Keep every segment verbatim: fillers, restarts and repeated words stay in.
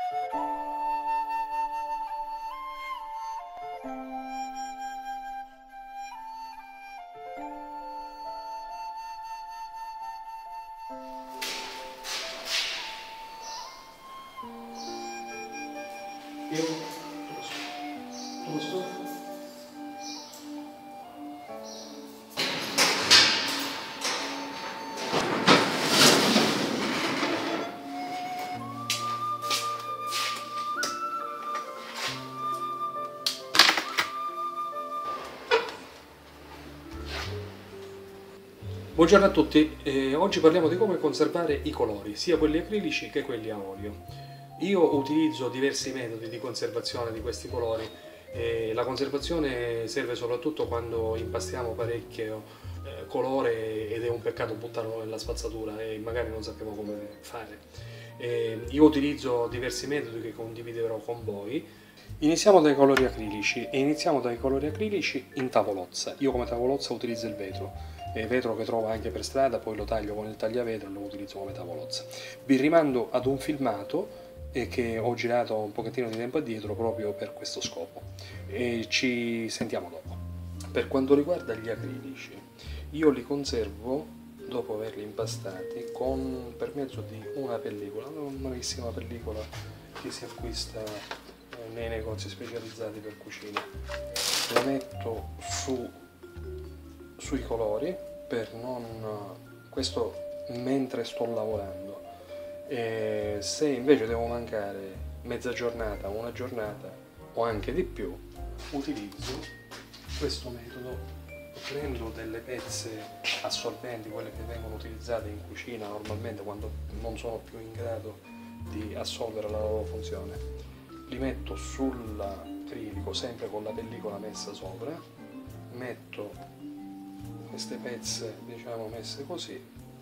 Io tu lo so. Buongiorno a tutti, eh, oggi parliamo di come conservare i colori, sia quelli acrilici che quelli a olio. Io utilizzo diversi metodi di conservazione di questi colori. Eh, la conservazione serve soprattutto quando impastiamo parecchio eh, colore ed è un peccato buttarlo nella spazzatura e magari non sappiamo come fare. Eh, io utilizzo diversi metodi che condividerò con voi. Iniziamo dai colori acrilici e iniziamo dai colori acrilici in tavolozza. Io come tavolozza utilizzo il vetro. Eh, vetro che trovo anche per strada, poi lo taglio con il tagliavetro e lo utilizzo come tavolozza. Vi rimando ad un filmato eh, che ho girato un pochettino di tempo addietro proprio per questo scopo e ci sentiamo dopo. Per quanto riguarda gli acrilici, io li conservo dopo averli impastati con, per mezzo di una pellicola, una normalissima pellicola che si acquista eh, nei negozi specializzati per cucina. La metto su sui colori per non questo mentre sto lavorando, e se invece devo mancare mezza giornata, una giornata o anche di più, utilizzo questo metodo. Prendo delle pezze assorbenti, quelle che vengono utilizzate in cucina normalmente quando non sono più in grado di assolvere la loro funzione, li metto sull'acrilico sempre con la pellicola messa sopra, metto queste pezze diciamo messe così,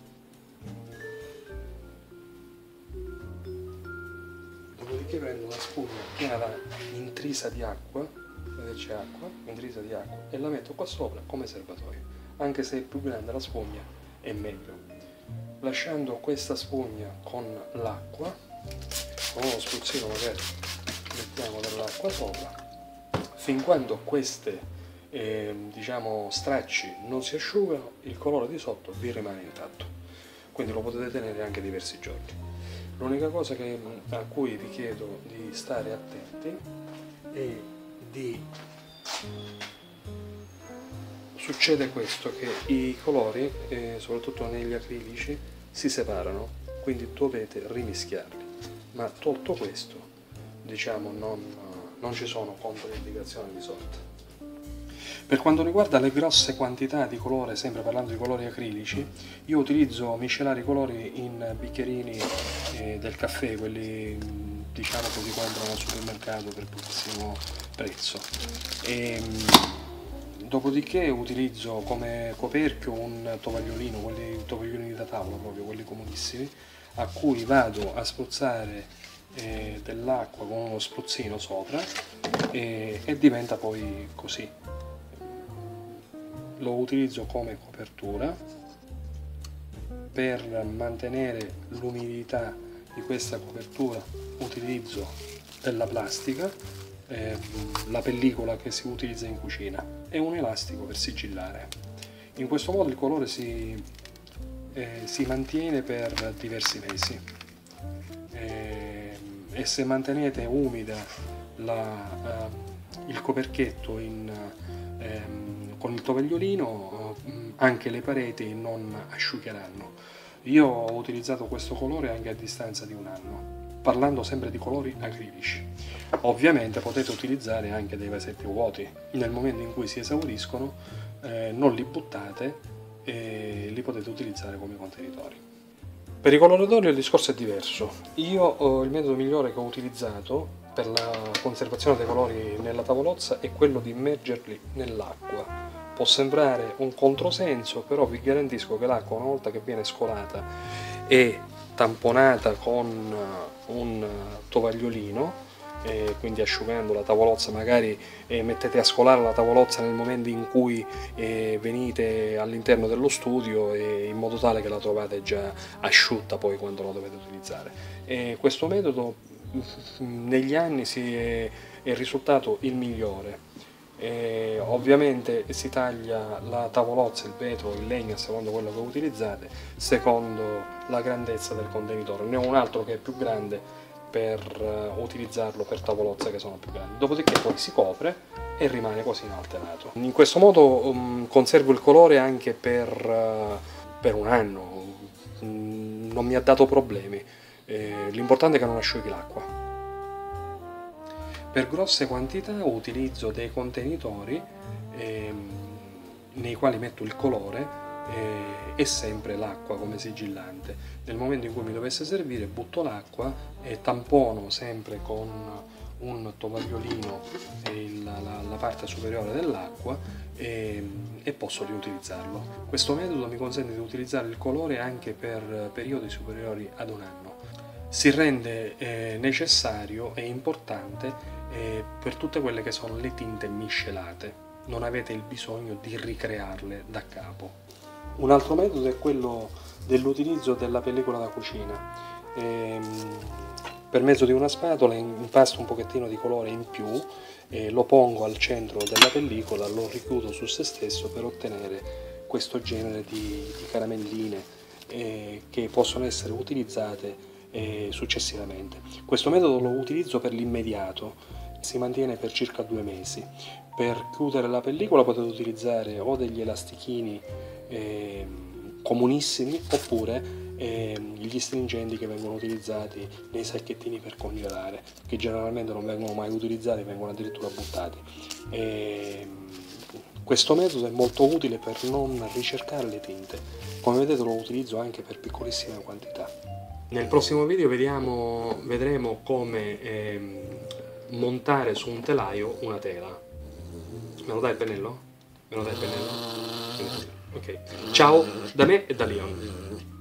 dopodiché prendo una spugna piena da intrisa di acqua, vedete c'è acqua, intrisa di acqua, e la metto qua sopra come serbatoio, anche se è più grande la spugna è meglio, lasciando questa spugna con l'acqua, con uno spruzzino magari mettiamo dell'acqua sopra, fin quando queste E, diciamo stracci non si asciugano, il colore di sotto vi rimane intatto, quindi lo potete tenere anche diversi giorni. L'unica cosa che, a cui vi chiedo di stare attenti è di succede questo, che i colori eh, soprattutto negli acrilici si separano, quindi dovete rimischiarli, ma tolto questo diciamo non, non ci sono controindicazioni di sorta. Per quanto riguarda le grosse quantità di colore, sempre parlando di colori acrilici, io utilizzo miscelare i colori in bicchierini eh, del caffè, quelli diciamo che si comprano al supermercato per pochissimo prezzo. E, dopodiché utilizzo come coperchio un tovagliolino, quelli tovagliolini da tavola proprio, quelli comunissimi, a cui vado a spruzzare eh, dell'acqua con uno spruzzino sopra e, e diventa poi così. Lo utilizzo come copertura per mantenere l'umidità di questa copertura. Utilizzo della plastica, eh, la pellicola che si utilizza in cucina e un elastico per sigillare. In questo modo il colore si, eh, si mantiene per diversi mesi eh, e se mantenete umida la, eh, il coperchietto in eh, con il tovagliolino, anche le pareti non asciugheranno. Io ho utilizzato questo colore anche a distanza di un anno, parlando sempre di colori acrilici. Ovviamente potete utilizzare anche dei vasetti vuoti, nel momento in cui si esauriscono eh, non li buttate e li potete utilizzare come contenitori. Per i colori d'olio il discorso è diverso. Io eh, il metodo migliore che ho utilizzato per la conservazione dei colori nella tavolozza è quello di immergerli nell'acqua. Può sembrare un controsenso, però vi garantisco che l'acqua, una volta che viene scolata e tamponata con un tovagliolino, e quindi asciugando la tavolozza, magari eh, mettete a scolare la tavolozza nel momento in cui eh, venite all'interno dello studio, e in modo tale che la trovate già asciutta poi quando la dovete utilizzare. E questo metodo negli anni si è, è risultato il migliore. E ovviamente si taglia la tavolozza, il vetro, il legno a secondo quello che utilizzate, secondo la grandezza del contenitore. Ne ho un altro che è più grande per uh, utilizzarlo per tavolozze che sono più grandi. Dopodiché poi si copre e rimane quasi inalterato. In questo modo um, conservo il colore anche per, uh, per un anno, mm, non mi ha dato problemi. Eh, l'importante è che non asciughi l'acqua. Per grosse quantità utilizzo dei contenitori ehm, nei quali metto il colore eh, e sempre l'acqua come sigillante. Nel momento in cui mi dovesse servire butto l'acqua e tampono sempre con un tovagliolino il, la, la parte superiore dell'acqua e, e posso riutilizzarlo. Questo metodo mi consente di utilizzare il colore anche per periodi superiori ad un anno. Si rende eh, necessario e importante eh, per tutte quelle che sono le tinte miscelate. Non avete il bisogno di ricrearle da capo. Un altro metodo è quello dell'utilizzo della pellicola da cucina. Ehm, per mezzo di una spatola impasto un pochettino di colore in più, eh, lo pongo al centro della pellicola, lo richiudo su se stesso per ottenere questo genere di, di caramelline eh, che possono essere utilizzate eh, successivamente. Questo metodo lo utilizzo per l'immediato, si mantiene per circa due mesi. Per chiudere la pellicola potete utilizzare o degli elastichini eh, comunissimi oppure eh, gli stringenti che vengono utilizzati nei sacchettini per congelare, che generalmente non vengono mai utilizzati, vengono addirittura buttati. E questo metodo è molto utile per non ricercare le tinte. Come vedete lo utilizzo anche per piccolissime quantità. Nel prossimo video vediamo, vedremo come ehm, montare su un telaio una tela. Me lo dai il pennello? Me lo dai il pennello? Ok. Ciao da me e da Leon.